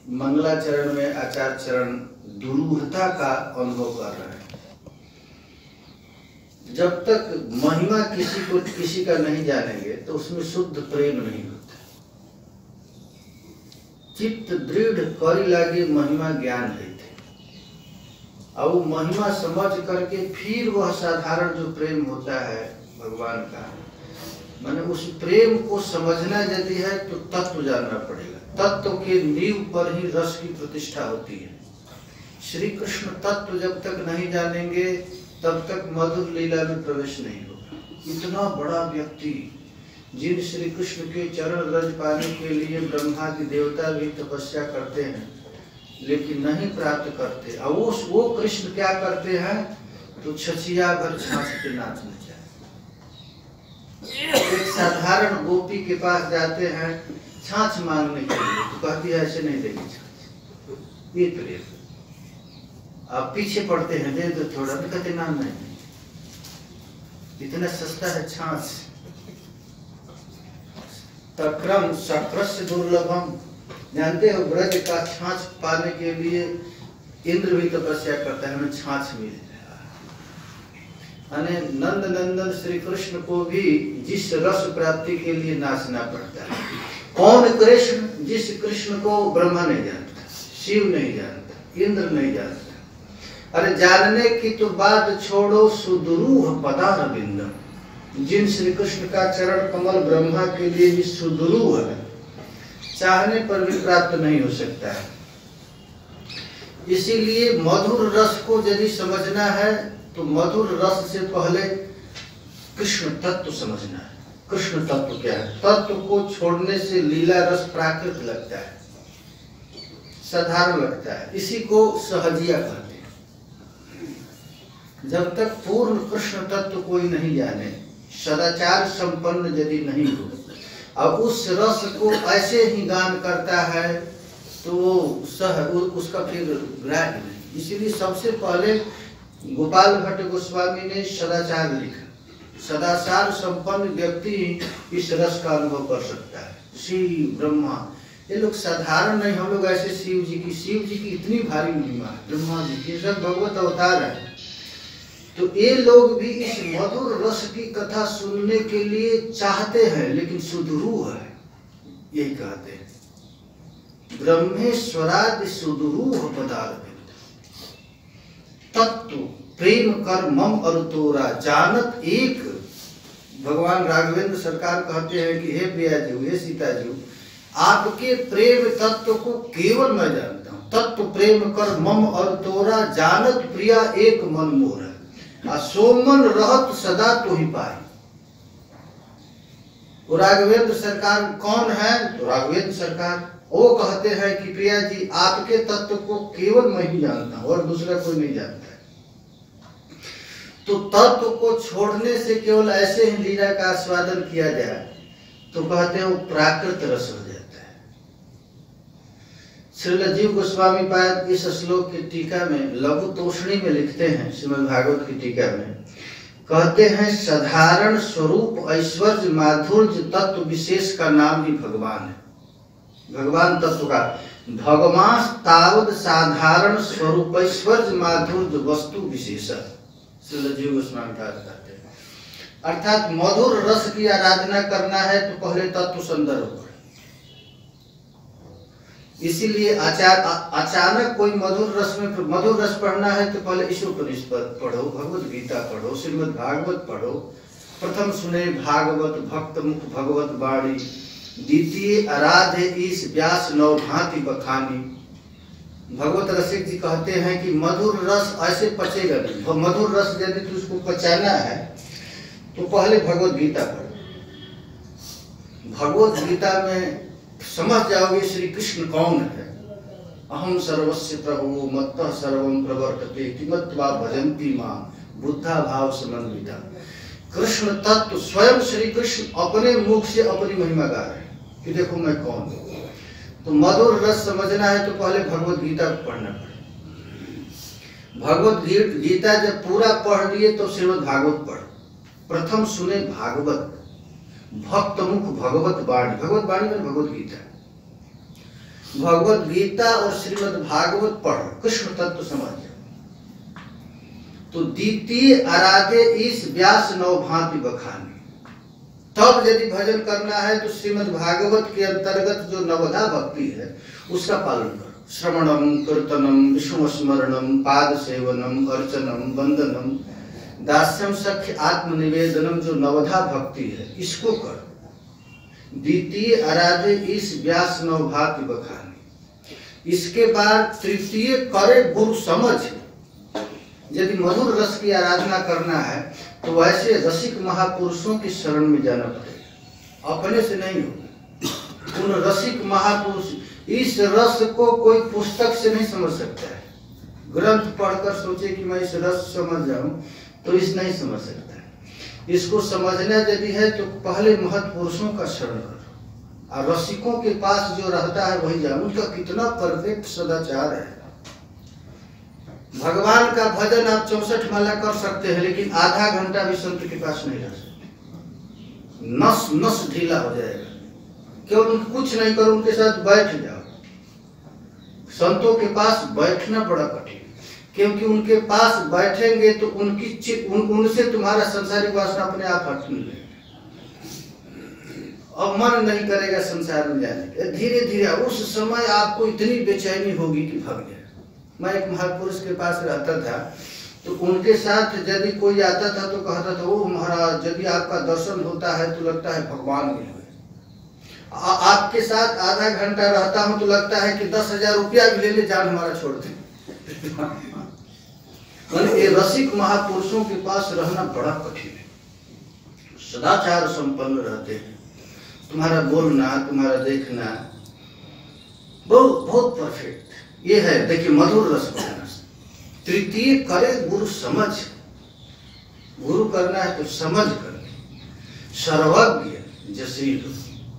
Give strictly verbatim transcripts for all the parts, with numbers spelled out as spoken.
मंगलाचरण में आचार्य चरण दुरूहता का अनुभव कर रहे हैं। जब तक महिमा किसी को किसी का नहीं जानेंगे तो उसमें शुद्ध प्रेम नहीं होता। चित्त दृढ़ करी लागे महिमा ज्ञान है थे, और वो महिमा समझ करके फिर वह साधारण जो प्रेम होता है भगवान का, माने उस प्रेम को समझना यदि है तो तत्व जानना पड़ेगा। तत्व के नींव पर ही रस की प्रतिष्ठा होती है। श्री कृष्ण तत्व जब तक नहीं जानेंगे तब तक मधुर लीला में प्रवेश नहीं होगा। इतना बड़ा व्यक्ति जिन श्री कृष्ण के चरण रज पाने के लिए ब्रह्मादि देवता भी तपस्या करते हैं लेकिन नहीं प्राप्त करते, और वो वो कृष्ण क्या करते हैं तो छछिया भर छाछ पे नाचने जाए। एक साधारण गोपी के पास जाते हैं छाछ मांगने के लिए, तो कहती है ऐसे नहीं देगी छाछ, ये प्रेम। आप पीछे पड़ते हैं, दे दो थोड़ा, तो कहते ना नहीं, इतना सस्ता है छाछ। तक्रम सक्रस्य दुर्लभम, जानते हो ब्रज का छाछ पाने के लिए इंद्र भी तपस्या करता है, हमें छाछ मिल जाए। अने नंद नंदन श्री कृष्ण को भी जिस रस प्राप्ति के लिए नाचना पड़ता है। कौन कृष्ण? जिस कृष्ण को ब्रह्मा नहीं जानता, शिव नहीं जानता, इंद्र नहीं जानता। अरे जानने की तो बात छोड़ो, सुदूरूह पदारविंदम, जिन श्री कृष्ण का चरण कमल ब्रह्मा के लिए भी सुदूरूह है, चाहने पर भी प्राप्त नहीं हो सकता है। इसीलिए मधुर रस को यदि समझना है तो मधुर रस से पहले कृष्ण तत्व समझना है। कृष्ण तत्व क्या है? तत्व को छोड़ने से लीला रस प्राकृत लगता है, साधारण लगता है, इसी को सहजिया कहते हैं। जब तक पूर्ण कृष्ण तत्व कोई नहीं जाने, सदाचार संपन्न यदि नहीं हो और उस रस को ऐसे ही गान करता है तो सह उसका फिर ग्राह्य नहीं। इसीलिए सबसे पहले गोपाल भट्ट गोस्वामी ने सदाचार लिखा। सदाचार संपन्न व्यक्ति इस रस का अनुभव कर सकता है। शिव ब्रह्मा ये लोग साधारण नहीं, हम लोग ऐसे शिव जी की शिव जी की इतनी भारी महिमा है, ब्रह्मा जी की सब भगवत अवतार है, तो ये लोग भी इस मधुर रस की कथा सुनने के लिए चाहते हैं, लेकिन सुदूरूह है, यही कहते हैं। ब्रह्मेश्वरादि सुदूरूह पदार्थ तत्व प्रेम कर मम और तोरा जानत एक। भगवान राघवेंद्र सरकार कहते हैं कि हे प्रिया जी, हे सीता जी, आपके प्रेम तत्व को केवल मैं जानता हूँ। तत्व प्रेम कर मम और तोरा जानत प्रिया एक मन मोर, सोमन रहत सदा तो ही पाए। वो राघवेंद्र सरकार कौन है? तो राघवेंद्र सरकार वो कहते हैं कि प्रिया जी आपके तत्व को केवल मैं ही जानता हूँ और दूसरा कोई नहीं जानता है। तो तत्व को छोड़ने से केवल ऐसे ही लीला का आस्वादन किया जाए तो कहते हैं वो प्राकृत रस हो जाता है। श्रील जीव गोस्वामी पाद इस श्लोक की टीका में लघु तोषणी में लिखते हैं, श्रीमद् भागवत की टीका में कहते हैं साधारण स्वरूप ऐश्वर्य माधुर्य तत्व विशेष का नाम ही भगवान है। भगवान तत्व का भगवान तावद साधारण स्वरूप ऐश्वर्य माधुर्य वस्तु विशेष, श्रील जीव गोस्वामी पाद कहते हैं। अर्थात मधुर रस की आराधना करना है तो पहले तत्व संदर्भ पढ़े। इसीलिए आचार अचानक कोई मधुर रस में मधुर रस पढ़ना है तो पहले ईशोपनिषद पढ़ो, भगवत गीता पढ़ो, श्रीमद् भागवत पढ़ो। प्रथम सुने भागवत भक्त मुख भगवत बाणी, द्वितीय आराध्य ईश व्यास नौ भांति बखानी। भगवत रसिक जी कहते हैं कि मधुर रस ऐसे पचेगा नहीं। मधुर रस यदि तो उसको पचाना है तो पहले भगवत गीता पढ़ो। भगवत गीता में समझ जाओगे श्री कृष्ण कौन है। अहम सर्वस्य प्रभु मत्तः सर्वं प्रवर्तते किमत्वा भजन्ति मां बुद्धा भाव समन्विता। कृष्ण तत्व स्वयं श्री कृष्ण अपने मुख से अपनी महिमा गा रहे हैं कि देखो मैं कौन हूँ। तो मधुर रस समझना है तो पहले भगवत गीता पढ़ना पड़े। भगवत गीता जब पूरा पढ़ लिए तो श्रीमद् भागवत पढ़। प्रथम सुने भागवत भक्त मुख भगवत वाणी, भगवत वाणी में भगवत गीता। भगवत गीता और श्रीमद् भागवत पढ़ो, कृष्ण तत्व समझ जाओ। तो द्वितीय आराधे इस व्यास नौ भांति बखानी। तब यदि भजन करना है तो श्रीमद् भागवत के अंतर्गत जो नवधा भक्ति है उसका पालन करो। श्रवणम कीर्तनम विष्णु स्मरणम पाद सेवनम अर्चनम वंदनम दास्यम सख्य आत्मनिवेदनम, जो नवधा भक्ति है इसको करो। द्वितीय आराधे इस व्यास नौ भांति बखानी। इसके बाद तृतीय करे गुरु समझ। यदि मधुर रस की आराधना करना है तो वैसे रसिक महापुरुषों की शरण में जाना पड़ेगा, अपने से नहीं होगा। उन रसिक महापुरुष, इस रस को कोई पुस्तक से नहीं समझ सकता है। ग्रंथ पढ़कर सोचे कि मैं इस रस समझ जाऊं तो इस नहीं समझ सकता है। इसको समझना यदि है तो पहले महत्पुरुषों का शरण करो, और रसिकों के पास जो रहता है वही जाओ। उनका कितना परफेक्ट सदाचार है। भगवान का भजन आप चौसठ माला कर सकते हैं, लेकिन आधा घंटा भी संत के पास नहीं रह सकते। नस नस ढीला हो जाएगा। केवल कुछ नहीं करो, उनके साथ बैठ जाओ। संतों के पास बैठना बड़ा कठिन, क्योंकि उनके पास बैठेंगे तो उनकी उन, उनसे तुम्हारा संसारिक वासना अपने आप हटने लगेगा। अब मन नहीं करेगा संसार में जाने के। धीरे धीरे उस समय आपको इतनी बेचैनी होगी कि भाग जाए। मैं एक महापुरुष के पास रहता था, तो उनके साथ यदि कोई आता था तो कहता था, ओ महाराज, यदि आपका दर्शन होता है तो लगता है भगवान मिल गए। आपके साथ आधा घंटा रहता हूं तो लगता है कि दस हजार रुपया भी ले ले, जान हमारा छोड़ दे। ये रसिक महापुरुषों के पास रहना बड़ा कठिन है। सदाचार संपन्न रहते हैं, तुम्हारा बोलना, तुम्हारा देखना बहुत बहुत परफेक्ट ये है। देखिए मधुर रस बनाना। तृतीय करे गुरु समझ। गुरु करना है तो समझ कर, सर्वज्ञ जसीर।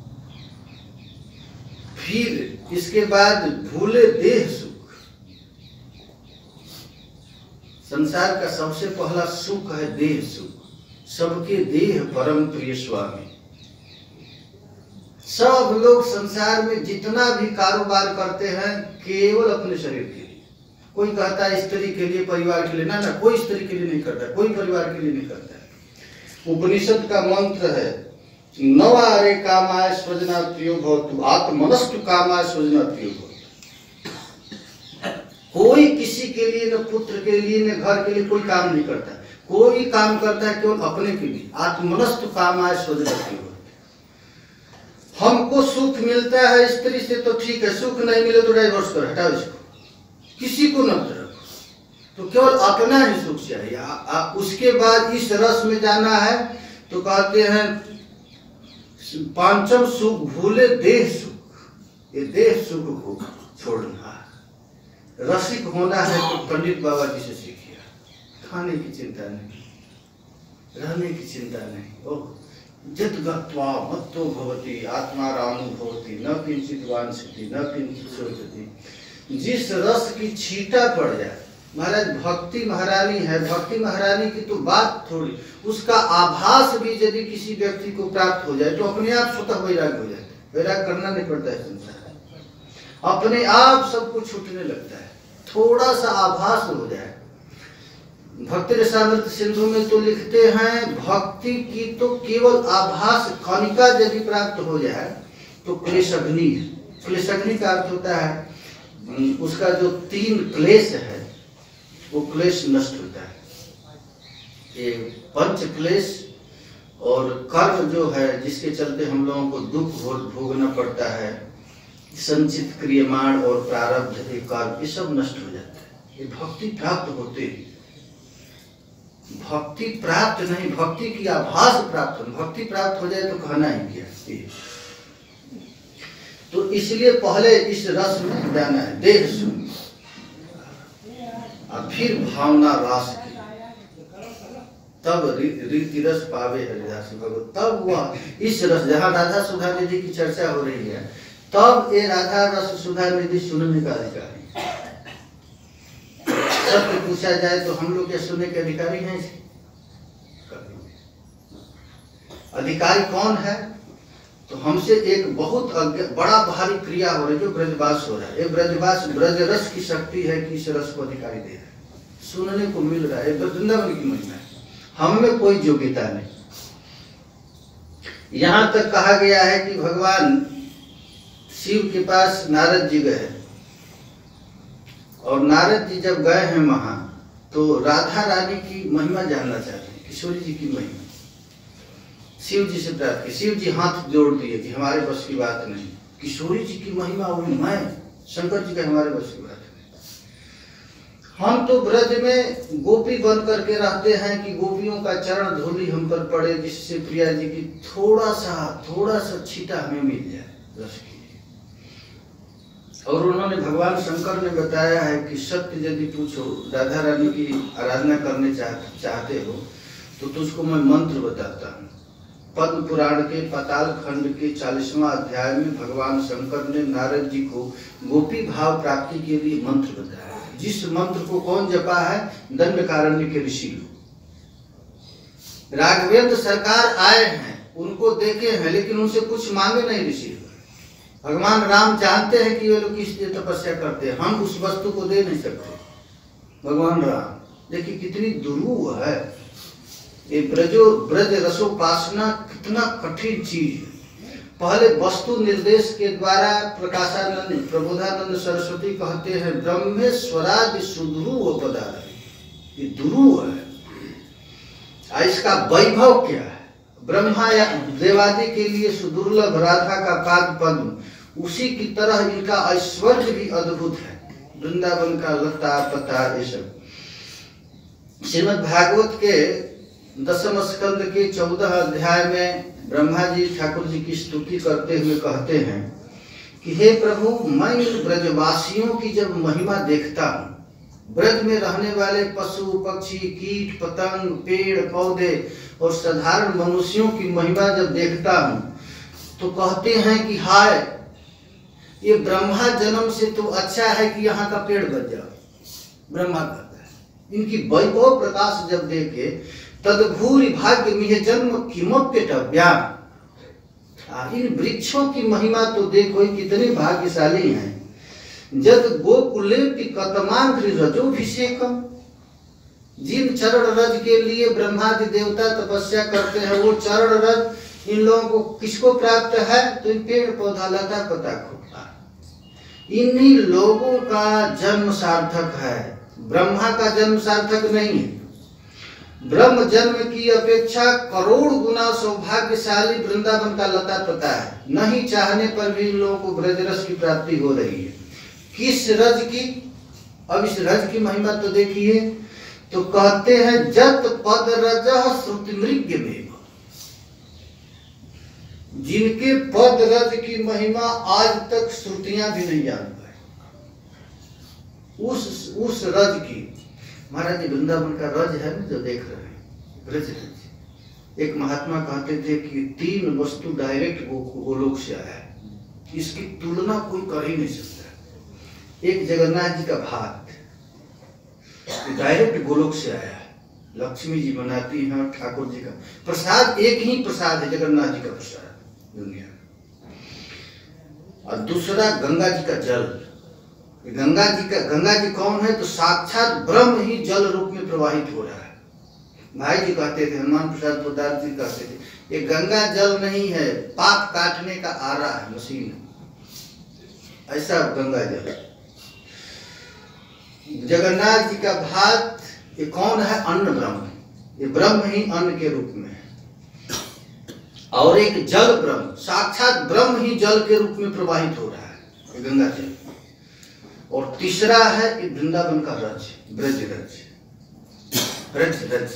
फिर इसके बाद भूले देह सुख। संसार का सबसे पहला सुख है देह सुख। सबके देह परम प्रिय स्वामी। सब लोग संसार में जितना भी कारोबार करते हैं केवल अपने शरीर के लिए। कोई कहता है स्त्री के लिए, परिवार के लिए, ना ना, कोई स्त्री के लिए नहीं करता, कोई परिवार के लिए नहीं करता। उपनिषद का मंत्र है, नवारे कामाय स्वजना प्रियो भवतु आत्मनस्तु कामाय स्वजना प्रियो भवतु। कोई किसी के लिए, न पुत्र के लिए, न घर के लिए कोई काम नहीं करता। कोई काम करता है केवल अपने के लिए। आत्मनस्तु कामाय स्वजना प्रियो। हमको सुख मिलता है स्त्री से तो ठीक है, सुख नहीं मिले तो डाइवोर्स कर, हटाओ इसको, किसी को न रखो। तो केवल अपना ही सुख चाहिए। आ, आ, उसके बाद इस रस में जाना है तो कहते हैं पांचम सुख भूले देह सुख। ये देह सुख को छोड़ना। रसिक होना है तो पंडित बाबा जी से सीखिए। खाने की चिंता नहीं, रहने की चिंता नहीं। ओह जत गत्वा मत्तो भवति आत्मा रामो भवति न किंचित वांछति न किंचित सोचति। जिस रस की छींटा पड़ जाए, महाराज भक्ति महारानी है, भक्ति महारानी की तो बात थोड़ी, उसका आभास भी यदि किसी व्यक्ति को प्राप्त हो जाए तो अपने आप स्वतः वैराग हो जाता है। वैराग करना नहीं पड़ता है। संसार अपने आप सब कुछ छूटने लगता है, थोड़ा सा आभास हो जाए। भक्ति रसामृत सिंधु में तो लिखते हैं, भक्ति की तो केवल आभास कणिका यदि प्राप्त हो जाए तो क्लेशग्नि है। क्लेशग्नि का अर्थ होता है उसका जो तीन क्लेश है वो क्लेश नष्ट होता है। ये पंच क्लेश और कर्म जो है जिसके चलते हम लोगों को दुख भोगना पड़ता है, संचित क्रियमाण और प्रारब्ध कर्म, ये सब नष्ट हो जाता है। ये भक्ति प्राप्त होते ही, भक्ति प्राप्त नहीं, भक्ति की आभास प्राप्त हो। भक्ति प्राप्त हो जाए तो कहना ही क्या। तो इसलिए पहले इस रस में जाना है, देह सुख, और फिर भावना रास की, तब रीति रस पावे हरिदास भगवत। तब वह इस रस, जहाँ राधा सुधा निधि की चर्चा हो रही है, तब ये राधा रस सुधा निधि सुनने का अधिकारी। सत्य पूछा जाए तो हम लोग क्या सुनने के अधिकारी हैं? अधिकारी कौन है? तो हमसे एक बहुत बड़ा भारी क्रिया हो रही है जो ब्रजवास हो रहा है। ये ब्रजवास ब्रज रस की शक्ति है कि इस रस को अधिकारी दे रहा है, सुनने को मिल रहा है। वृंदावन की महिमा है, हम में कोई योग्यता नहीं। यहाँ तक कहा गया है कि भगवान शिव के पास नारद जी गए और नारद जी जब गए हैं वहां तो राधा रानी की महिमा जानना चाहते हैं, किशोरी जी की महिमा। शिव जी से प्राप्त की, शिव जी हाथ जोड़ दिए कि हमारे बस की बात नहीं, किशोरी जी की महिमा हुई मैं, शंकर जी का हमारे बस की बात नहीं। हम तो ब्रज में गोपी बन करके रहते हैं कि गोपियों का चरण धूलि हम पर पड़े, जिससे प्रिया जी की थोड़ा सा थोड़ा सा छीटा हमें मिल जाए रस की। और उन्होंने भगवान शंकर ने बताया है कि सत्य यदि पूछो, राधा रानी की आराधना करने चाहते चाहते हो तो तुझको मैं मंत्र बताता हूँ। पद्म पुराण के पाताल खंड के चालीसवां अध्याय में भगवान शंकर ने नारद जी को गोपी भाव प्राप्ति के लिए मंत्र बताया है, जिस मंत्र को कौन जपा है? दंडकारण्य के ऋषि लोग। राघवेंद्र सरकार आए हैं, उनको देखे हैं, लेकिन उनसे कुछ मांगे नहीं ऋषि। भगवान राम जानते हैं कि वे लोग किस लिए तपस्या करते हैं, हम उस वस्तु को दे नहीं सकते। भगवान राम देखिए कितनी दुरूह है ये ब्रजो ब्रज रसोपासना, कितना कठिन चीज है। पहले वस्तु निर्देश के द्वारा प्रकाशानंद प्रबोधानंद सरस्वती कहते हैं ब्रह्मेश्वरादि सुदुरूह पदार्थ, ये दुरूह है। इसका वैभव क्या है? ब्रह्मा या देवादि के लिए सुदुर्लभ राधा का पाद पद्म, उसी की तरह इनका ऐश्वर्य भी अद्भुत है। वृंदावन का लता पता ये सब। श्रीमद् भागवत के दसम स्कंद के चौदह अध्याय में ब्रह्मा जी ठाकुर जी की स्तुति करते हुए कहते हैं कि हे प्रभु, मैं इन ब्रजवासियों की जब महिमा देखता हूँ, ब्रज में रहने वाले पशु पक्षी कीट पतंग पेड़ पौधे और साधारण मनुष्यों की महिमा जब देखता हूँ तो कहते हैं कि हाय, ये ब्रह्मा जन्म से तो अच्छा है कि यहाँ का पेड़ बच जाओ। ब्रह्मा कहता है इनकी वैभव प्रकाश जब देखे तदभूरि भाग्य मिह जन्म किमप्यटव्या। इन वृक्षों की महिमा तो देखो कितने भाग्यशाली हैं। जद गोकुले कतमांग्रि रजोभिषेकम, जिन चरण रज के लिए ब्रह्मादि देवता तपस्या करते हैं वो चरण रज इन लोगों को किसको प्राप्त है? तो इन पेड़ पौधा लता पता को। इन्हीं लोगों का जन्म सार्थक है, ब्रह्मा का जन्म सार्थक नहीं है। ब्रह्म जन्म की अपेक्षा करोड़ गुना सौभाग्यशाली वृंदावन का लता पता है। नहीं चाहने पर भी इन लोगों को ब्रजरस की प्राप्ति हो रही है। किस रज की? अब इस रज की महिमा तो देखिए, तो कहते हैं जत पद रज श्रुति मृग में, जिनके पद रज की महिमा आज तक श्रुतियां भी नहीं जान पाई, उस उस रज की। महाराज जी वृंदावन का रज है ना जो देख रहे हैं, ब्रज रज। एक महात्मा कहते थे कि तीन वस्तु डायरेक्ट गोलोक से आया है, इसकी तुलना कोई कर ही नहीं सकता। एक जगन्नाथ जी का भात डायरेक्ट गोलोक से आया है, लक्ष्मी जी बनाती हैं, ठाकुर जी का प्रसाद एक ही प्रसाद है, जगन्नाथ जी का प्रसाद दुनिया। और दूसरा गंगा जी का जल। गंगा जी का गंगा जी कौन है? तो साक्षात ब्रह्म ही जल रूप में प्रवाहित हो रहा है। भाई जी कहते थे, हनुमान प्रसाद पोदार जी कहते थे, ये गंगा जल नहीं है, पाप काटने का आरा है, मशीन। ऐसा गंगा जल। जगन्नाथ जी का भात ये कौन है? अन्न ब्रह्म, ये ब्रह्म ही अन्न के रूप में है। और एक जल ब्रह्म, साक्षात ब्रह्म ही जल के रूप में प्रवाहित हो रहा है, ये गंगा जल। और तीसरा है कि वृंदावन का रज, ब्रज रज, ब्रज रज।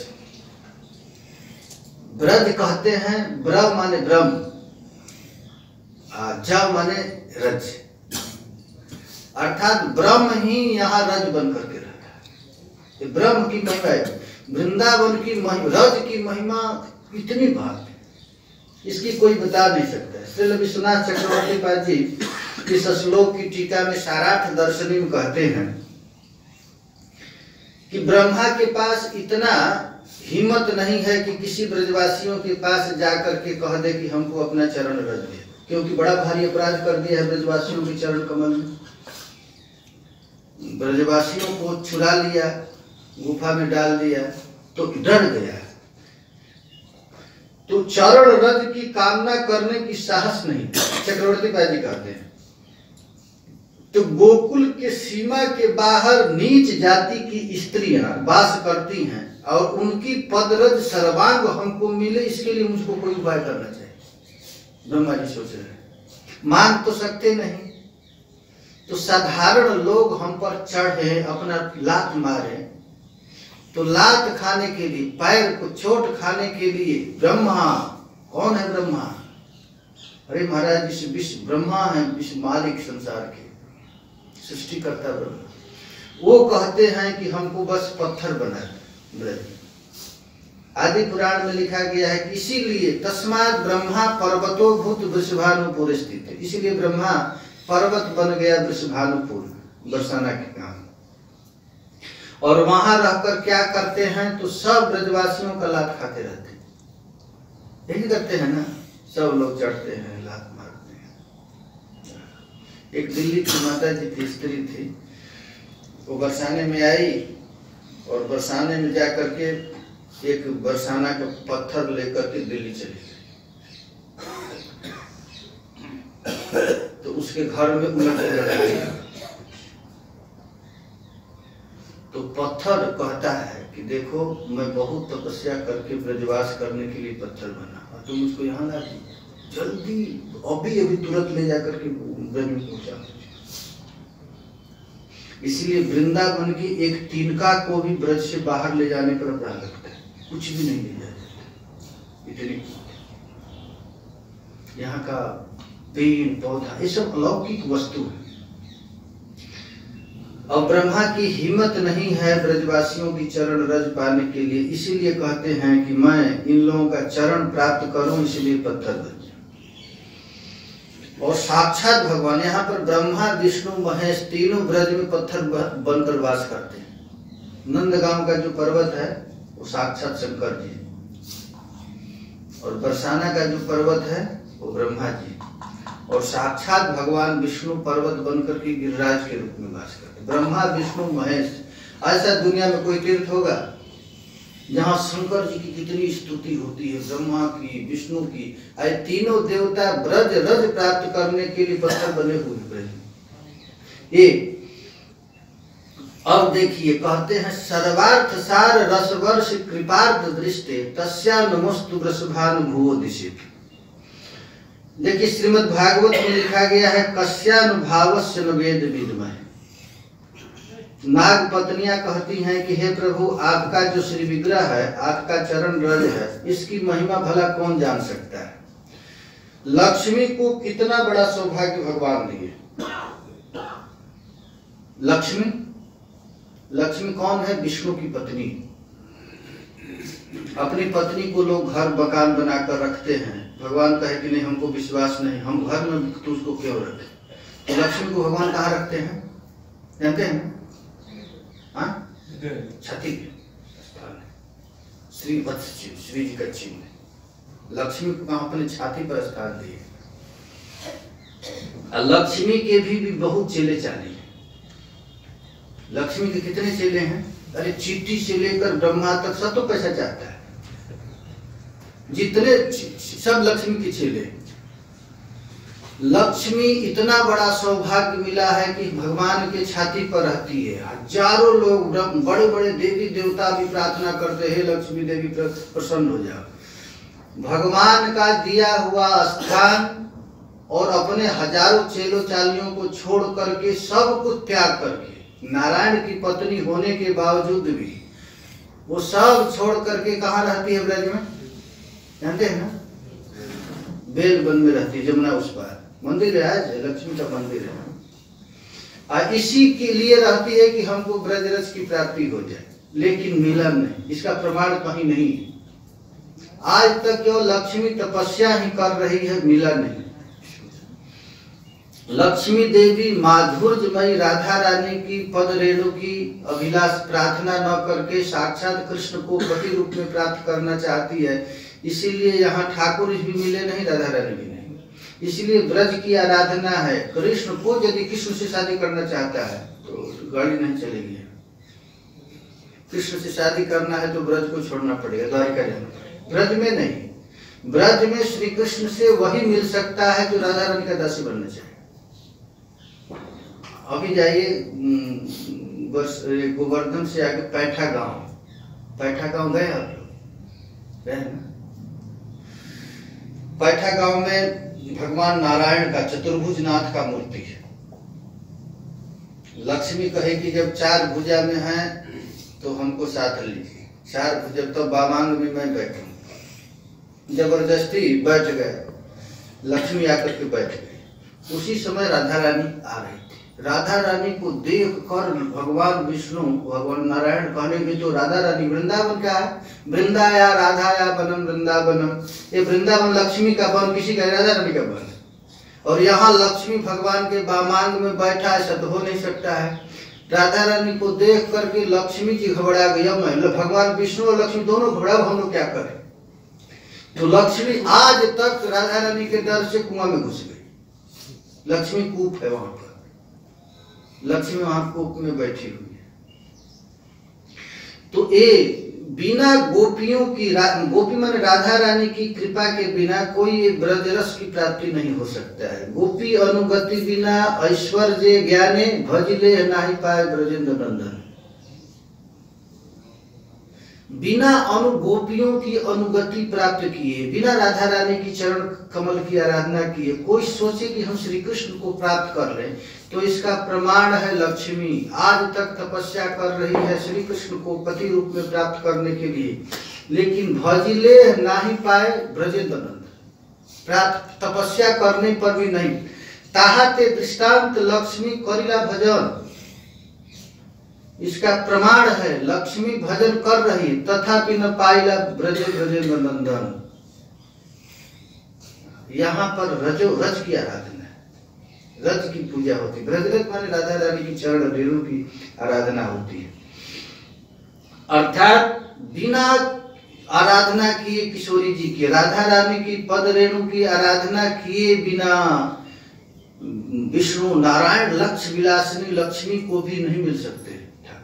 ब्रज कहते हैं, ब्र माने ब्रह्म, ज माने रज, अर्थात ब्रह्म ही यहाँ रज बन करके रहता है। ये ब्रह्म की महिमा है। वृंदावन की महिमा, रज की महिमा इतनी भाग इसकी कोई बता नहीं सकता। श्री विश्वनाथ चक्रवर्ती पाद जी इस श्लोक की टीका में सारार्थ दर्शनी में कहते हैं कि ब्रह्मा के पास इतना हिम्मत नहीं है कि किसी ब्रजवासियों के पास जाकर के कह दे कि हमको अपना चरण रज दे, क्योंकि बड़ा भारी अपराध कर दिया है ब्रजवासियों के चरण कमल में। ब्रजवासियों को छुड़ा लिया, गुफा में डाल दिया, तो डर गया। तो चरण रज की कामना करने की साहस नहीं। चक्रवर्ती बाजी कहते हैं तो गोकुल के सीमा के बाहर नीच जाति की स्त्रियां वास करती हैं और उनकी पदरज सर्वांग हमको मिले, इसके लिए मुझको कोई उपाय करना चाहिए। ब्रह्मा जी सोच रहे हैं, मांग तो सकते नहीं, तो साधारण लोग हम पर चढ़े, अपना लात मारे, तो लात खाने के लिए, पैर को चोट खाने के लिए ब्रह्मा, कौन है ब्रह्मा? अरे महाराज इस विश्व ब्रह्मा है, विश्व मालिक संसार के सृष्टिकर्ता ब्रह्मा। वो कहते हैं कि हमको बस पत्थर बना दे। आदि पुराण में लिखा गया है कि इसीलिए तस्मात् ब्रह्मा पर्वतो भूत वृषभानुपुर स्थित है, इसीलिए ब्रह्मा पर्वत बन गया वृषभानुपुर, बरसाना के काम। और वहां रहकर क्या करते हैं, तो सब ब्रजवासियों का लात खाते रहते हैं। यही करते हैं ना, सब लोग चढ़ते हैं, लात मारते हैं। एक दिल्ली की माता जी की स्त्री थी, वो बरसाने में आई और बरसाने में जा करके एक बरसाना का पत्थर लेकर के दिल्ली चली गई। तो उसके घर में उलट गया। तो पत्थर कहता है कि देखो मैं बहुत तपस्या करके ब्रजवास करने के लिए पत्थर बना और तुम उसको यहाँ ला दी, जल्दी अभी अभी तुरंत ले जाकर के ब्रज में पहुंचा। इसलिए वृंदावन की एक तिनका को भी ब्रज से बाहर ले जाने पर अपराध लगता है, कुछ भी नहीं ले जाता। इतनी यहाँ का पेड़ पौधा ये सब अलौकिक वस्तु है। और ब्रह्मा की हिम्मत नहीं है ब्रजवासियों की चरण रज पाने के लिए, इसीलिए कहते हैं कि मैं इन लोगों का चरण प्राप्त करूं, इसलिए पत्थर बन जाऊं। और साक्षात भगवान यहाँ पर ब्रह्मा विष्णु महेश तीनों ब्रज में पत्थर बनकर वास करते हैं। नंदगांव का जो पर्वत है वो साक्षात शंकर जी, और बरसाना का जो पर्वत है वो ब्रह्मा जी, और साक्षात भगवान विष्णु पर्वत बनकर के गिरिराज के रूप में वास करते। ब्रह्मा विष्णु महेश, ऐसा दुनिया में कोई तीर्थ होगा जहाँ शंकर जी की कितनी स्तुति होती है, ब्रह्मा की, विष्णु की, ऐ तीनों देवता ब्रज रज प्राप्त करने के लिए पत्थर बने हुए ब्रज। ये अब देखिए कहते हैं सर्वार्थ सार रसवर्ष कृपार्थ दृष्टे तस्या नमस्तु वृषभानुभुवो दिशे। देखिए श्रीमद् भागवत में लिखा गया है कस्यानुभावस्य न वेद विद्महे। नाग पत्नियां कहती हैं कि हे प्रभु आपका जो श्री विग्रह है, आपका चरण रज है, इसकी महिमा भला कौन जान सकता है। लक्ष्मी को कितना बड़ा सौभाग्य भगवान दिए। लक्ष्मी लक्ष्मी कौन है? विष्णु की पत्नी। अपनी पत्नी को लोग घर मकान बनाकर रखते हैं, भगवान कहे कि नहीं हमको विश्वास नहीं, हम घर में तो उसको क्यों रखें। तो लक्ष्मी को भगवान कहाँ रखते हैं जानते हैं? छठी स्थान श्री वत्स श्री जी का चिन्ह। लक्ष्मी को कहाँ अपने छाती पर स्थान दिए। लक्ष्मी के भी, भी बहुत चेले चाले हैं। लक्ष्मी के कितने चेले हैं? अरे चीटी से लेकर ब्रह्मा तक सब तो पैसा चाहता है, जितने सब लक्ष्मी के चेले। लक्ष्मी इतना बड़ा सौभाग्य मिला है कि भगवान के छाती पर रहती है। हजारों लोग, बड़े बड़े देवी देवता भी प्रार्थना करते हैं, लक्ष्मी देवी प्रसन्न हो जाओ। भगवान का दिया हुआ स्थान और अपने हजारों चेलों चालियों को छोड़ करके, सब कुछ त्याग करके, नारायण की पत्नी होने के बावजूद भी वो सब छोड़ करके कहाँ रहती है? ब्रज में, जानते हैं ना? बेल वन में रहती है, जमुना उस पार मंदिर है, लक्ष्मी का मंदिर है। और इसी के लिए रहती है कि हमको ब्रजरस की प्राप्ति हो जाए, लेकिन मिलन नहीं, इसका प्रमाण कहीं नहीं है। आज तक केवल लक्ष्मी तपस्या ही कर रही है, मिलन नहीं। लक्ष्मी देवी माधुर्यमयी राधा रानी की पद रेणु की अभिलाष प्रार्थना न करके साक्षात कृष्ण को पति रूप में प्राप्त करना चाहती है। इसीलिए यहाँ ठाकुर भी मिले नहीं, राधा रानी भी नहीं। इसलिए ब्रज की आराधना है। कृष्ण को यदि कृष्ण से शादी करना चाहता है तो गाड़ी नहीं चलेगी। कृष्ण से शादी करना है तो ब्रज को छोड़ना पड़ेगा, द्वारिका जाना पड़ेगा। ब्रज में नहीं, ब्रज में श्री कृष्ण से वही मिल सकता है जो राधा रानी का दासी बनना चाहिए। अभी जाइए बस गोवर्धन से आगे पैठा गांव, पैठा गांव गए आप लोग? गए ना? पैठा गांव में भगवान नारायण का चतुर्भुज नाथ का मूर्ति है। लक्ष्मी कहे कि जब चार भुजा में है तो हमको साथ लीजिए। चार भुजा तो बामांग में मैं बैठूं। जबरदस्ती बैठ गए, लक्ष्मी आकर के बैठ गई। उसी समय राधा रानी आ रही थी। राधा रानी को देख कर भगवान विष्णु भगवान नारायण कहने भी तो राधा रानी वृंदावन का है, वृंदाया राधाया बनम वृंदावनम। ये वृंदावन लक्ष्मी का वन, किसी का राधा रानी का वन। और यहाँ लक्ष्मी भगवान के बामांग में बैठा, ऐसा तो हो नहीं सकता है। राधा रानी को देख करके लक्ष्मी जी घबरा गई। मैं भगवान विष्णु और लक्ष्मी दोनों घबरा, हम लोग क्या करें? तो लक्ष्मी आज तक राधा रानी के डर से कुआं में घुस गई। लक्ष्मी कूप है वहां पर, लक्ष्मी वहां कूप में बैठी हुई है। तो ये बिना गोपियों की, गोपी माने राधा रानी की कृपा के बिना कोई ब्रज रस की प्राप्ति नहीं हो सकता है। गोपी अनुगति बिना ऐश्वर्य ज्ञाने भजिले नाही पाए ब्रजेंद्र नंदन। बिना अनु गोपियों की अनुगति प्राप्त किए, बिना राधा रानी की चरण कमल की आराधना किए कोई सोचे कि हम श्री कृष्ण को प्राप्त कर लें, तो इसका प्रमाण है लक्ष्मी आज तक तपस्या कर रही है श्री कृष्ण को पति रूप में प्राप्त करने के लिए, लेकिन भजिले नाही पाए ब्रजेंद्र नंदन। प्राप्त तपस्या करने पर भी नहीं। ताहाते दृष्टांत लक्ष्मी करिला भजन, इसका प्रमाण है लक्ष्मी भजन कर रही तथापि न पाइला ब्रजे ब्रजेंद्र नंदन। यहाँ पर रजो रज की आराधना है, रज की पूजा होती है। ब्रजरज माने राधा रानी की चरण रेणु की आराधना होती है। अर्थात बिना आराधना किए किशोरी जी की, राधा रानी की पद रेणु की आराधना किए बिना विष्णु नारायण लक्ष्य विलासिनी लक्ष्मी को भी नहीं मिल सकते।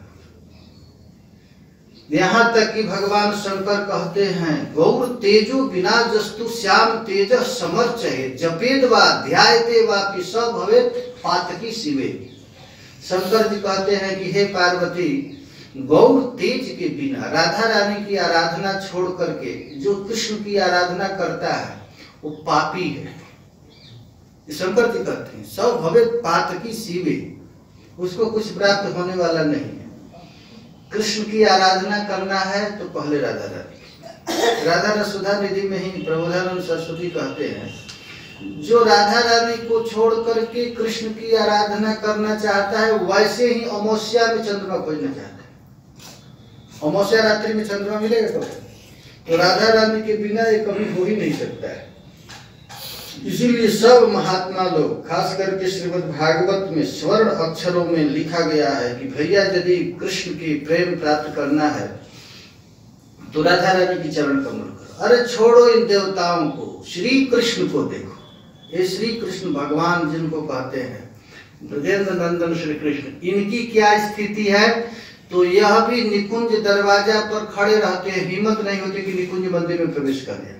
यहाँ तक कि भगवान शंकर कहते हैं गौर तेजो बिना जस्तु श्याम तेज समर्चये जपेद वा ध्यायते वापि सब भवे पातकी शिवे। शंकर जी कहते हैं कि हे पार्वती, गौर तेज के बिना राधा रानी की आराधना छोड़ करके जो कृष्ण की आराधना करता है वो पापी है। शंकर जी कहते हैं सब भवे पातकी शिवे, उसको कुछ प्राप्त होने वाला नहीं है। कृष्ण की आराधना करना है तो पहले राधा रानी। राधा रसुधा निधि में ही प्रबोधानंद सरस्वती कहते हैं जो राधा रानी को छोड़ करके कृष्ण की आराधना करना चाहता है वैसे ही अमावस्या में चंद्रमा खोजना चाहता है। अमावस्या रात्रि में चंद्रमा मिलेगा कब? तो राधा रानी के बिना ये कभी हो ही नहीं सकता है। इसीलिए सब महात्मा लोग खास करके श्रीमद् भागवत में स्वर्ण अक्षरों में लिखा गया है कि भैया यदि कृष्ण की प्रेम प्राप्त करना है तो राधा रानी की चरण कमल करो। अरे छोड़ो इन देवताओं को, श्री कृष्ण को देखो। ये श्री कृष्ण भगवान जिनको कहते हैं ब्रजेंद्र नंदन श्री कृष्ण, इनकी क्या स्थिति है? तो यह भी निकुंज दरवाजा पर खड़े रहते हैं, हिम्मत नहीं होती कि निकुंज मंदिर में प्रवेश करें।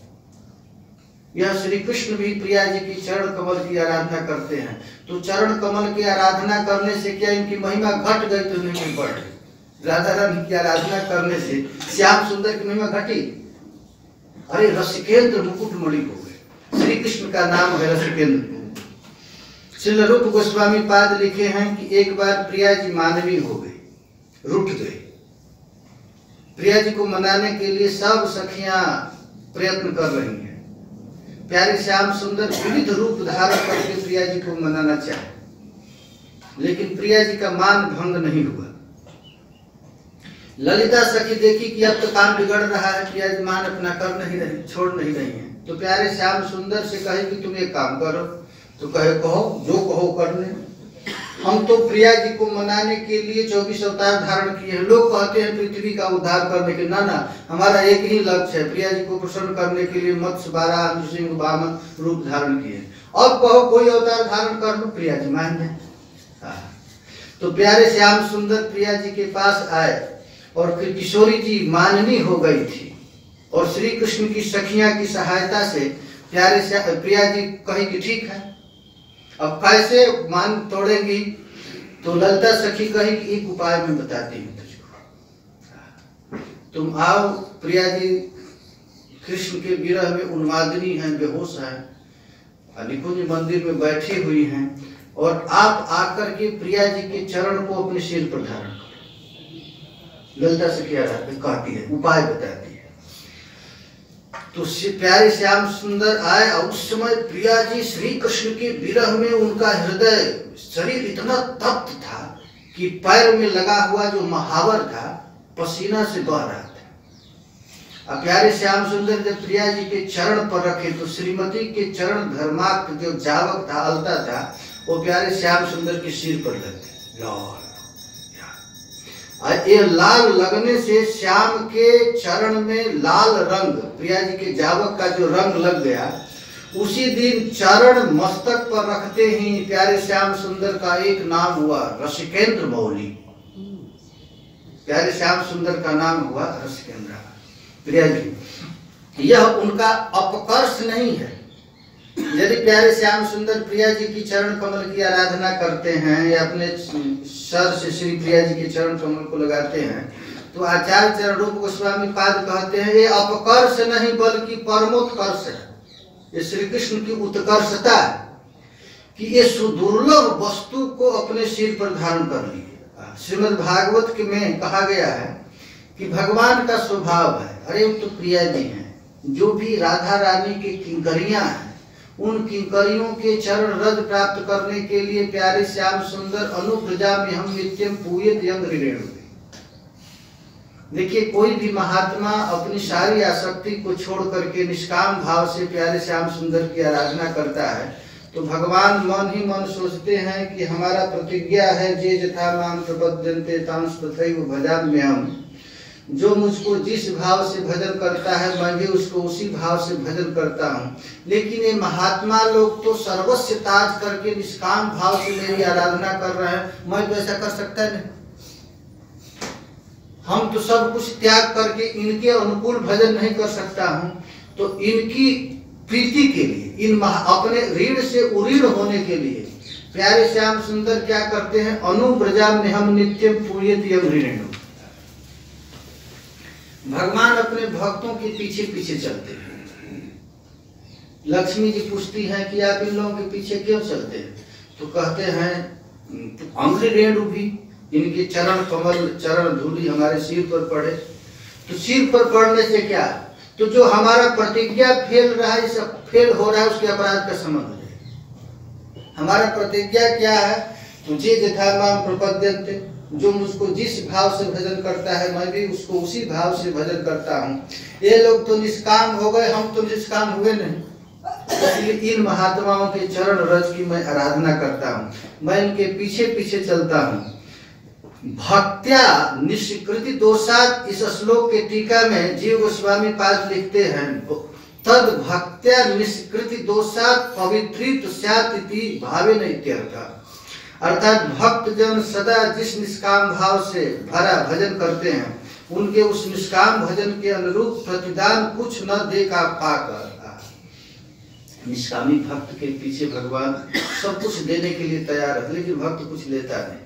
यह श्री कृष्ण भी प्रिया जी की चरण कमल की आराधना करते हैं। तो चरण कमल की आराधना करने से क्या इनकी महिमा घट गई तो नहीं बढ़ गई? राधा रानी की आराधना करने से श्याम सुंदर की महिमा घटी? अरे रसिकेंद्र मुकुटमणि हो गए। श्री कृष्ण का नाम है रसिकेंद्र। श्रील रूप गोस्वामी पाद लिखे हैं कि एक बार प्रिया जी मानवी हो गई, रुठ गई। प्रिया जी को मनाने के लिए सब सखियां प्रयत्न कर रही हैं। प्यारे श्याम सुंदर विविध रूप धारण करके प्रिया जी को मनाना चाहे, लेकिन प्रिया जी का मान भंग नहीं हुआ। ललिता सखी देखी कि अब तो काम बिगड़ रहा है, प्रिया जी मान अपना कर नहीं रही, छोड़ नहीं रही है। तो प्यारे श्याम सुंदर से कहे कि तुम एक काम करो, तो कहे कहो जो कहो करने। हम तो प्रिया जी को मनाने के लिए चौबीस अवतार धारण किए हैं। लोग कहते हैं पृथ्वी का उद्धार करने के, ना ना, हमारा एक ही लक्ष्य है, प्रिया जी को प्रसन्न करने के लिए मत्स्य बारह नृसिंह वामन रूप धारण किए। अब कहो कोई अवतार धारण कर लो, प्रिया जी मान जाए। तो प्यारे श्याम सुंदर प्रिया जी के पास आए और फिर किशोरी जी माननी हो गई थी और श्री कृष्ण की सखियां की सहायता से प्यारे से प्रिया जी कही कि ठीक है, अब कैसे मान तोड़ेंगी। तो ललिता सखी कही कि एक उपाय मैं बताती हूँ तुझको, तुम आओ, प्रिया जी कृष्ण के विरह में उन्मादिनी हैं, बेहोश हैं, निकुंज मंदिर में बैठी हुई हैं, और आप आकर के प्रिया जी के चरण को अपने सिर पर धारण करो। ललिता सखी कहती है, उपाय बताती है। तो प्यारे श्याम सुंदर आए और उस समय प्रिया जी श्री कृष्ण के विरह में उनका हृदय शरीर इतना तप्त था कि पैर में लगा हुआ जो महावर था पसीना से बह रहा था। अब प्यारे श्याम सुंदर जब प्रिया जी के चरण पर रखे तो श्रीमती के चरण धर्मार्थ जो जावक था, अलता था, वो प्यारे श्याम सुंदर के सिर पर लगे। लाल ये लाल लगने से श्याम के चरण में लाल रंग, प्रिया जी के जावक का जो रंग लग गया, उसी दिन चरण मस्तक पर रखते ही प्यारे श्याम सुंदर का एक नाम हुआ रसिकेंद्र मौली। प्यारे श्याम सुंदर का नाम हुआ रसिकेंद्र। प्रिया जी, यह उनका अपकर्ष नहीं है। यदि प्यारे श्याम सुंदर प्रिया जी की चरण कमल की आराधना करते हैं या अपने सर से श्री प्रिया जी के चरण कमल को लगाते हैं, तो आचार्य चरण रूप गोस्वामी पाद कहते हैं ये अपकर्ष नहीं बल्कि परमोत्कर्ष है। ये श्री कृष्ण की उत्कर्षता कि ये सुदुर्लभ वस्तु को अपने सिर पर धारण कर लिए। श्रीमद् भागवत के में कहा गया है कि भगवान का स्वभाव है, अरे वो तो प्रिया जी हैं, जो भी राधा रानी की किंकरियां हैं उन किंकरियों के चरण रज प्राप्त करने के लिए प्यारे श्याम सुंदर अनुप्रजा में हम नित्यम पूयत यंग। देखिए, कोई भी महात्मा अपनी सारी आसक्ति को छोड़ करके निष्काम भाव से प्यारे श्याम सुंदर की आराधना करता है तो भगवान मन ही मन सोचते हैं कि हमारा प्रतिज्ञा है जे जथा माम प्रपद्यन्ते तांस तथैव भजाम्यहम्। जो मुझको जिस भाव से भजन करता है मैं भी उसको उसी भाव से भजन करता हूँ। लेकिन ये महात्मा लोग तो सर्वस्व त्याग करके निष्काम भाव से मेरी आराधना कर रहे हैं, मैं तो ऐसा कर सकता नहीं। हम तो सब कुछ त्याग करके इनके अनुकूल भजन नहीं कर सकता हूँ। तो इनकी प्रीति के लिए, इन अपने ऋण से उऋण होने के लिए प्यारे श्याम सुंदर क्या करते हैं, अनुव्रजा में हम नित्य पूयत यम ऋण। भगवान अपने भक्तों के पीछे पीछे चलते हैं। लक्ष्मी जी पूछती हैं कि आप इन लोगों के पीछे क्यों चलते हैं, तो कहते हैं अंग्री रेणु भी इनके चरण कमल चरण धूलि हमारे सिर पर पड़े। तो सिर पर पड़ने से क्या, तो जो हमारा प्रतिज्ञा फेल रहा है, सब फेल हो रहा है, उसके अपराध का समझ हो जाए। हमारा प्रतिज्ञा क्या है, तुझे जथा माम प्रपद्यन्ते, जो मुझको जिस भाव से भजन करता है मैं भी उसको उसी भाव से भजन करता हूँ। ये लोग तो निष्काम हो गए, हम तो निष्काम हुए नहीं। इसलिए इन महात्माओं के चरण रज की मैं आराधना करता हूँ, मैं इनके पीछे पीछे चलता हूँ। भक्त्या निष्कृति दोषात, इस श्लोक के टीका में जीव गोस्वामी पाद लिखते हैं, तद भक्त्या निष्कृति दोषात पवित्रित स्यात् इति भावेन इत्यर्थः। अर्थात भक्त जन सदा जिस निष्काम भाव से भरा भजन करते हैं उनके उस निष्काम भजन के अनुरूप प्रतिदान कुछ न दे का पाकर। निष्कामी भक्त के पीछे भगवान सब कुछ देने के लिए तैयार है, लेकिन भक्त कुछ लेता नहीं।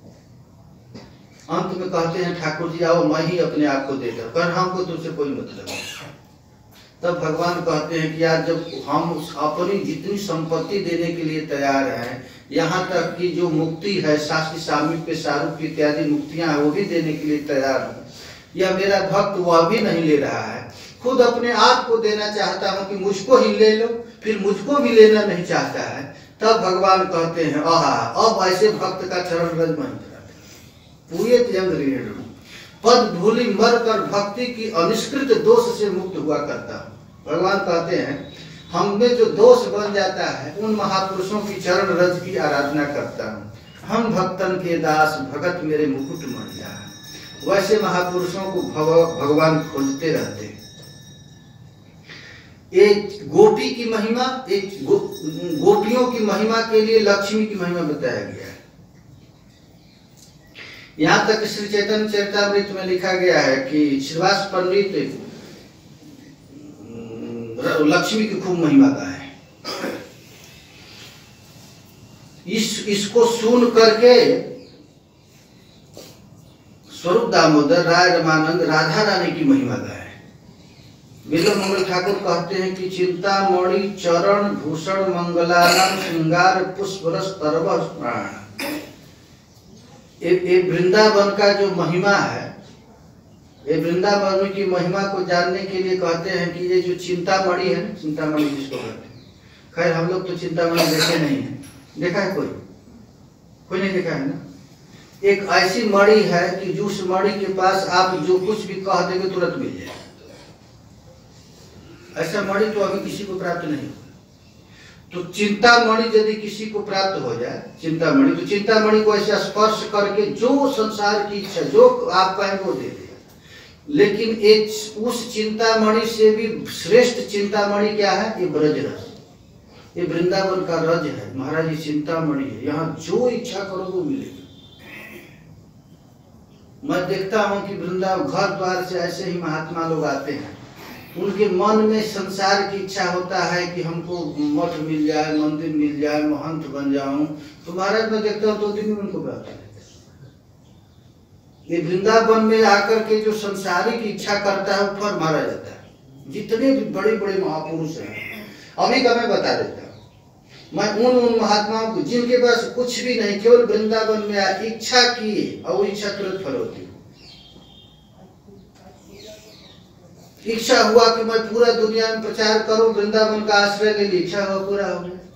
अंत में कहते हैं ठाकुर जी आओ मैं ही अपने आप को देता हूँ, पर हमको तुझसे कोई मतलब नहीं। तब भगवान कहते हैं कि यार जब हम अपनी जितनी संपत्ति देने के लिए तैयार हैं, यहाँ तक कि जो मुक्ति है शास्त्री सामीप्य सारूप इत्यादि मुक्तियां हैं वो भी देने के लिए तैयार हूँ, यह मेरा भक्त वह भी नहीं ले रहा है, खुद अपने आप को देना चाहता हूँ कि मुझको ही ले लो, फिर मुझको भी लेना नहीं चाहता है। तब भगवान कहते हैं आहा अब ऐसे भक्त का चरण रज मन पूयत यंग ऋण, पद धूलि मर कर भक्ति की अनिष्कृत दोष से मुक्त हुआ करता हूँ। भगवान कहते हैं हम में जो दोष बन जाता है, उन महापुरुषों की चरण रज की आराधना करता हूँ। हम भक्तन के दास भगत मेरे मुकुट मणिया, वैसे महापुरुषों को भव, भगवान खोजते रहते हैं। एक गोपी की महिमा, एक गो, गोपियों की महिमा के लिए लक्ष्मी की महिमा बताया गया है। यहाँ तक श्री चैतन्य चरितामृत में लिखा गया है कि श्रीवास पंडित लक्ष्मी की खूब महिमा गाए। इस इसको सुन करके स्वरूप दामोदर राय रमानंद राधा रानी की महिमा गाए। विल्लभ मंगल ठाकुर कहते हैं कि चिंतामणि चरण भूषण मंगलानम श्रृंगार पुष्परस तरव प्राण। ये वृंदावन का जो महिमा है, ये वृंदावन की महिमा को जानने के लिए कहते हैं कि ये जो चिंतामणि है, चिंतामणि जिसको कहते हैं, खैर हम लोग तो चिंतामणि देखे नहीं है। देखा है कोई? कोई नहीं देखा है ना। एक ऐसी मणि है कि जिस मणि के पास आप जो कुछ भी कह देंगे तुरंत मिल जाएगा। ऐसा मणि तो अभी किसी को प्राप्त नहीं हुआ। तो चिंतामणि यदि किसी को प्राप्त हो जाए, चिंतामणि, तो चिंतामणि को ऐसा स्पर्श करके जो संसार की इच्छा जो आप कहें वो दे देगा। लेकिन एक उस चिंतामणि से भी श्रेष्ठ चिंतामणि क्या है? ये ब्रज रस, ये वृंदावन का रज है। महाराज ये चिंतामणि है, यहाँ जो इच्छा करो वो मिलेगी। मैं देखता हूँ कि वृंदावन घर द्वार से ऐसे ही महात्मा लोग आते हैं, उनके मन में संसार की इच्छा होता है कि हमको मठ मिल जाए, मंदिर मिल जाए, महंत बन जाऊं। तो महाराज मैं देखता हूँ दो दिन में उनको प्राप्त है। ये वृंदावन में आकर के जो संसारिक इच्छा करता है वो फल मारा जाता है। जितने भी बड़े बड़े महापुरुष हैं, अभी का मैं बता देता हूँ, मैं उन उन महात्माओं को जिनके पास कुछ भी नहीं, केवल वृंदावन में आ, इच्छा की और वो इच्छा तुरंत फल होती है। इच्छा हुआ कि मैं पूरा दुनिया में प्रचार करूं, वृंदावन का आश्रय ले ली, इच्छा हुआ पूरा हो गया।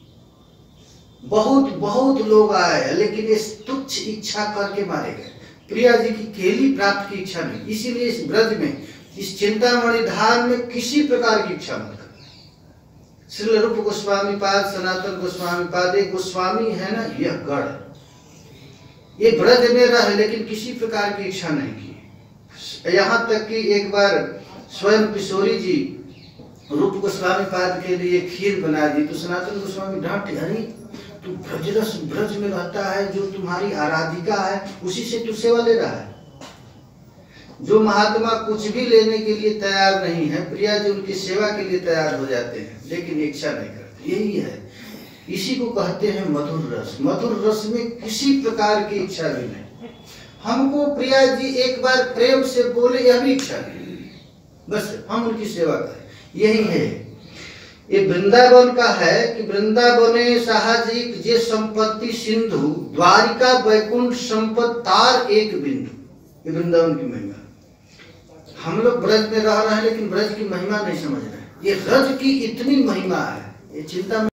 बहुत बहुत लोग आए, लेकिन इस तुच्छ इच्छा करके मारे गए। प्रिया जी की केली प्राप्त की इच्छा नहीं। इसीलिए इस ब्रज में, इस चिंतामणि धाम में किसी प्रकार की इच्छा मत कर। श्री रूप गोस्वामी पाद, सनातन गोस्वामी पाद, एक गोस्वामी है ना, यह गढ़, ये ब्रज में रहे लेकिन किसी प्रकार की इच्छा नहीं की। यहाँ तक कि एक बार स्वयं किशोरी जी रूप गोस्वामी पाद के लिए खीर बना दी, तो सनातन गोस्वामी डांटे, अरे तू ब्रजरस ब्रज में रहता है, जो तुम्हारी आराधिका है उसी से तू सेवा ले रहा है। जो महात्मा कुछ भी लेने के लिए तैयार नहीं है, प्रिया जी उनकी सेवा के लिए तैयार हो जाते हैं, लेकिन इच्छा नहीं करते। यही है, इसी को कहते हैं मधुर रस। मधुर रस में किसी प्रकार की इच्छा भी नहीं। हमको प्रिया जी एक बार प्रेम से बोले, यह भी इच्छा नहीं, बस हम उनकी सेवा करें। यही है, ये वृंदावन का है कि वृंदावने साहजिक जे संपत्ति सिंधु, द्वारिका वैकुंठ संपत तार एक बिंदु। ये वृंदावन की महिमा। हम लोग ब्रज में रह रहे हैं लेकिन ब्रज की महिमा नहीं समझ रहे हैं। ये रज की इतनी महिमा है, ये चिंता